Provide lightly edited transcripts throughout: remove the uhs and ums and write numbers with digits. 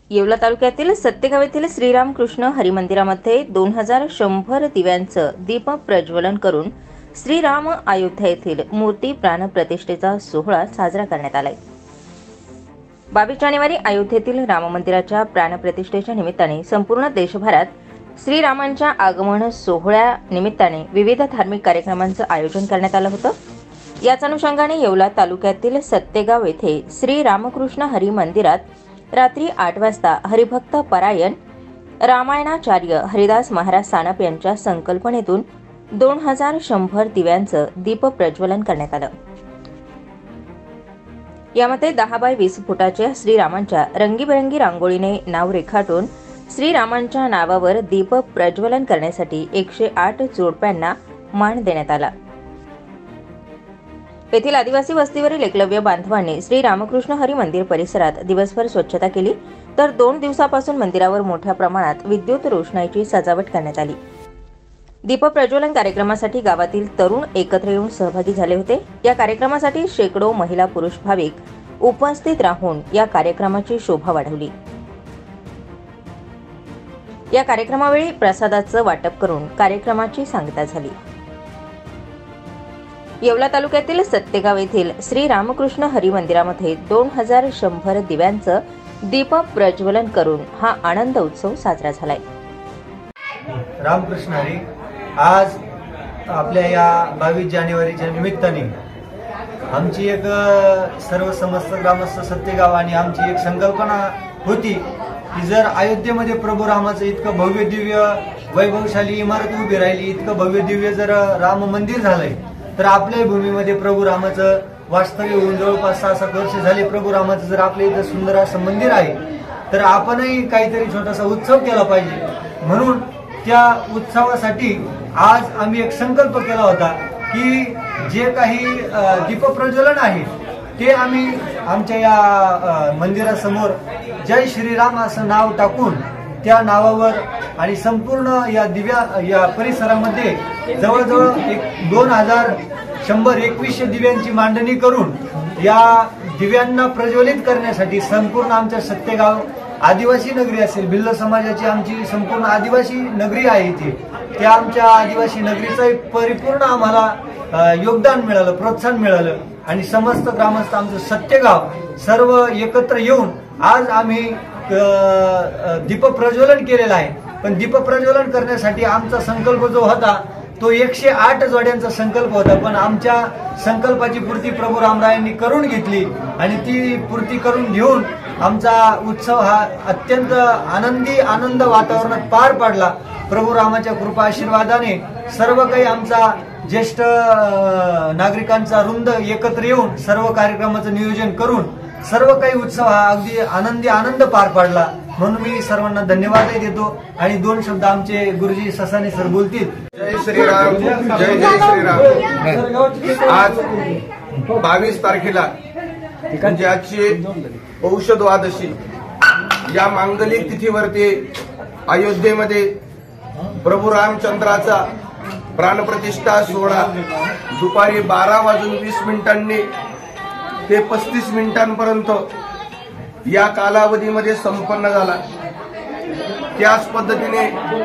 येवला तालुक्यातील सत्तेगाव येथील श्रीरामकृष्ण हरिमंदिरामध्ये 2100 दिव्यांचं दीप प्रज्वलन करून श्रीराम अयोध्या येथील मूर्ती प्राणप्रतिष्ठेचा सोहळा साजरा करण्यात आला. 22 जानेवारी अयोध्येतील राम मंदिराच्या प्राणप्रतिष्ठेच्या निमित्ताने संपूर्ण देशभरात श्रीरामांच्या आगमन सोहळ्या निमित्ताने विविध धार्मिक कार्यक्रमांचं आयोजन करण्यात आलं होतं. याच अनुषंगाने येवला तालुक्यातील सत्तेगाव येथे श्री रामकृष्ण हरी मंदिरात रात्री 8 वाजता हरिभक्त परायण रामायणाचार्य हरिदास महाराज सानप यांच्या संकल्पनेतून 2100 दिव्यांचं दीप प्रज्वलन करण्यात आलं. यामध्ये 10 बाय 20 फुटाच्या श्रीरामांच्या रंगीबेरंगी रांगोळीने नाव रेखाटून श्रीरामांच्या नावावर दीप प्रज्वलन करण्यासाठी 108 जोडप्यांना मान देण्यात आला. येथील आदिवासी वस्तीवरील एकलव्य बांधवांनी श्री रामकृष्ण हरी मंदिर परिसरात दिवसभर स्वच्छता केली, तर 2 दिवसापासून मंदिरावर मोठ्या प्रमाणात विद्युत रोषणाईची सजावट करण्यात आली. दीप प्रज्वलन कार्यक्रमासाठी गावातील तरुण एकत्र येऊन सहभागी झाले होते. या कार्यक्रमासाठी शेकडो महिला पुरुष भाविक उपस्थित राहून या कार्यक्रमाची शोभा वाढवली. या कार्यक्रमावेळी प्रसादाचं वाटप करून कार्यक्रमाची सांगता झाली. येवला तालुक्यातील सत्तेगाव येथील श्री रामकृष्ण हरी मंदिरामध्ये 2100 दिव्यांचं दीप प्रज्वलन करून हा आनंद उत्सव साजरा झालाय. रामकृष्ण हरी आज आपल्या या 22 जानेवारीच्या निमित्ताने आमची एक सर्व समस्त ग्रामस्थ सत्तेगाव आणि आमची एक संकल्पना होती की जर अयोध्येमध्ये प्रभू रामाचं इतकं भव्य दिव्य वैभवशाली इमारत उभी राहिली, इतकं भव्य दिव्य जर राम मंदिर झालंय, तर आपल्या भूमीमध्ये प्रभू रामाचं वास्तव्य होऊन जवळपास 6-7 वर्ष झाले. प्रभू रामाचं जर आपल्या इथं सुंदर असं मंदिर आहे, तर आपणही काहीतरी छोटासा उत्सव केला पाहिजे. म्हणून त्या उत्सवासाठी आज आम्ही एक संकल्प केला होता की जे काही दीप प्रज्वलन आहे ते आम्ही आमच्या या मंदिरासमोर जय श्रीराम असं नाव टाकून त्या नावावर आणि संपूर्ण या परिसरामध्ये जवळजवळ 2100 दिव्यांची मांडणी करून या दिव्यांना प्रज्वलित करण्यासाठी संपूर्ण आमच्या सत्तेगाव आदिवासी नगरी असेल, भिल्ल समाजाची आमची संपूर्ण आदिवासी नगरी आहे इथे, त्या आमच्या आदिवासी नगरीचं एक परिपूर्ण आम्हाला योगदान मिळालं, प्रोत्साहन मिळालं आणि समस्त ग्रामस्थ आमचं सत्तेगाव सर्व एकत्र येऊन आज आम्ही दीप प्रज्वलन केलेलं आहे. पण दीप प्रज्वलन करण्यासाठी आमचा संकल्प जो होता तो 108 जोड्यांचा संकल्प होता, पण आमच्या संकल्पाची पूर्ती प्रभू रामरायांनी करून घेतली आणि ती पूर्ती करून घेऊन आमचा उत्सव हा अत्यंत आनंद वातावरणात पार पडला. प्रभू रामाच्या कृपा आशीर्वादाने सर्व काही आमचा ज्येष्ठ नागरिकांचा वृंद एकत्र येऊन सर्व कार्यक्रमाचं नियोजन करून सर्व काही उत्सव हा अगदी आनंद पार पडला. म्हणून मी सर्वांना धन्यवादही देतो आणि 2 शब्द आमचे गुरुजी ससाने सर बोलतील. जय श्रीराम, जय जय श्रीराम. आज 22 तारखेला म्हणजे आजची पौष द्वादशी या मांगलिक तिथीवरती अयोध्येमध्ये प्रभू रामचंद्राचा प्राणप्रतिष्ठा सोहळा दुपारी 12:20 ते 35 मिनिटांपर्यंत या कालावधीमध्ये संपन्न झाला. त्याच पद्धतीने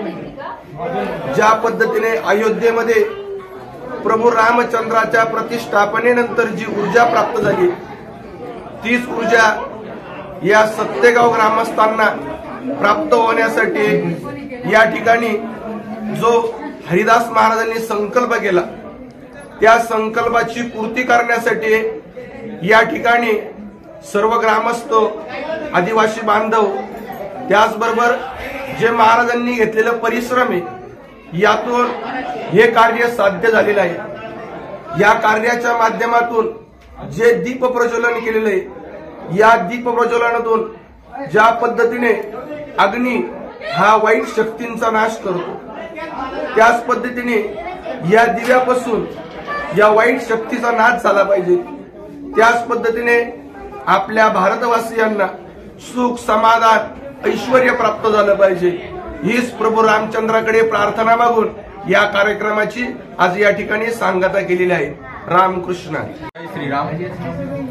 ज्या पद्धतीने अयोध्येमध्ये प्रभू रामचंद्राच्या प्रतिष्ठापनेनंतर जी ऊर्जा प्राप्त झाली, तीच ऊर्जा या सत्तेगाव ग्रामस्थांना प्राप्त होण्यासाठी या ठिकाणी जो हरिदास महाराजांनी संकल्प केला त्या संकल्पाची पूर्ती करण्यासाठी या ठिकाणी सर्व ग्रामस्थ, आदिवासी बांधव, त्याचबरोबर जे महाराजांनी घेतलेलं परिश्रम आहे, यातून हे कार्य साध्य झालेलं आहे. या कार्याच्या माध्यमातून जे दीप प्रज्वलन केलेलं आहे, या दीप प्रज्वलनातून ज्या पद्धतीने अग्नी हा वाईट शक्तींचा नाश करतो, त्याच पद्धतीने या दिव्यापासून या वाईट शक्तीचा नाश झाला पाहिजे. त्याच पद्धतीने आपल्या भारतवासियांना सुख, समाधान, ऐश्वर्य प्राप्त झालं पाहिजे. हीच प्रभू रामचंद्राकडे प्रार्थना मागून या कार्यक्रमाची आज या ठिकाणी सांगता केलेली आहे. रामकृष्ण. जय श्रीराम.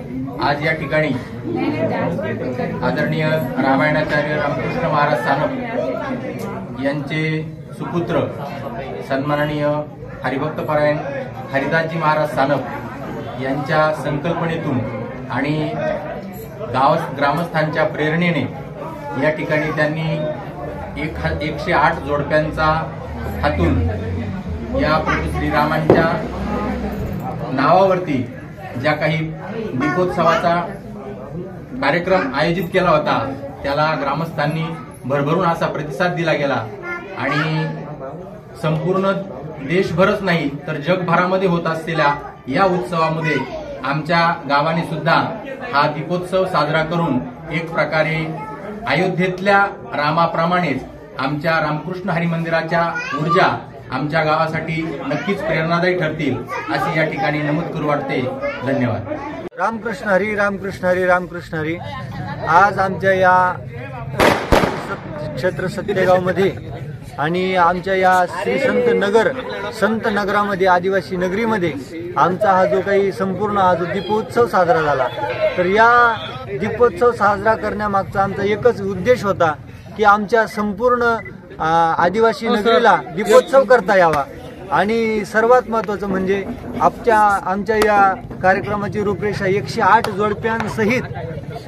आज या ठिकाणी आदरणीय रामायणाचार्य रामकृष्ण महाराज सानप यांचे सुपुत्र सन्माननीय हरिभक्तपरायण हरिदासजी महाराज सानप यांच्या संकल्पनेतून आणि ग्रामस्थांच्या प्रेरणेने या ठिकाणी त्यांनी 108 जोडप्यांचा हातून या प्रभू श्रीरामांच्या नावावरती ज्या काही दीपोत्सवाचा कार्यक्रम आयोजित केला होता त्याला ग्रामस्थांनी भरभरून असा प्रतिसाद दिला गेला आणि संपूर्ण देशभरच नाही तर जगभरामध्ये होत असलेल्या या उत्सवामध्ये आमच्या गावाने सुद्धा हा दीपोत्सव साजरा करून एक प्रकारे अयोध्येतल्या रामाप्रमाणेच आमच्या रामकृष्ण हरी मंदिराच्या ऊर्जा आमच्या गावासाठी नक्कीच प्रेरणादायी ठरतील असे या ठिकाणी नमूद करू वाटते. धन्यवाद. रामकृष्ण हरी, रामकृष्ण हरी, रामकृष्ण हरी. आज आमच्या या क्षेत्र सत्तेगावमध्ये आणि आमच्या या श्री संत नगरामध्ये, आदिवासी नगरीमध्ये आमचा हा जो काही संपूर्ण हा जो दीपोत्सव साजरा झाला, तर या दीपोत्सव साजरा करण्यामागचा आमचा एकच उद्देश होता की आमच्या संपूर्ण आदिवासी नगरीला दीपोत्सव करता यावा. आणि सर्वात महत्त्वाचं म्हणजे आमच्या या कार्यक्रमाची रूपरेषा 108 जोडप्यांसहित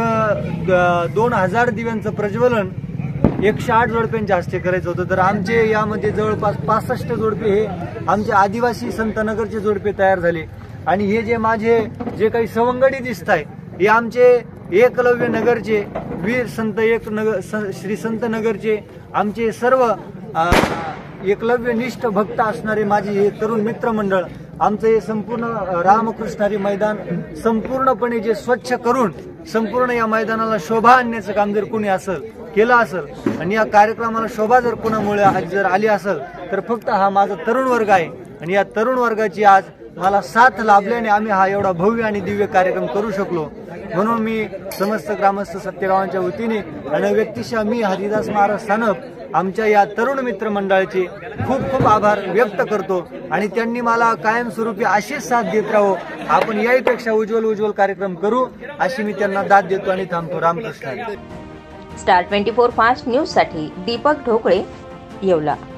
2000 दिव्यांचं प्रज्वलन 108 जोडप्यांच्या हस्ते करायचं होतं. तर आमचे यामध्ये जवळपास 65 जोडपे हे आमचे आदिवासी संतनगरचे जोडपे तयार झाले. आणि हे जे माझे जे काही सवंगडी दिसत आहे हे आमचे एकलव्य नगरचे वीर श्री संत नगरचे आमचे सर्व एकलव्यनिष्ठ भक्त असणारे माझे हे तरुण मित्रमंडळ, आमचं हे संपूर्ण रामकृष्णारी मैदान संपूर्णपणे जे स्वच्छ करून संपूर्ण या मैदानाला शोभा आणण्याचं काम जर कोणी केलं असेल आणि या कार्यक्रमाला शोभा जर कोणामुळे जर आली असेल तर फक्त हा माझा तरुण वर्ग आहे. आणि या तरुण वर्गाची आज मला साथ लाभल्याने आम्ही हा एवढा भव्य आणि दिव्य कार्यक्रम करू शकलो. म्हणून मी समस्त ग्रामस्थ सत्तेगावांच्या वतीने आणि व्यक्तिशः मी हरिदास महाराज सानप आमच्या या तरुण मित्रमंडळाचे खूप खूप आभार व्यक्त करतो. आणि त्यांनी मला कायमस्वरूपी अशीच साथ देत राहो, आपण याहीपेक्षा उज्ज्वल कार्यक्रम करू अशी मी त्यांना दाद देतो आणि थांबतो. रामकृष्ण. स्टार 24 फास्ट न्यूज साठी दीपक ढोकळे, येवला.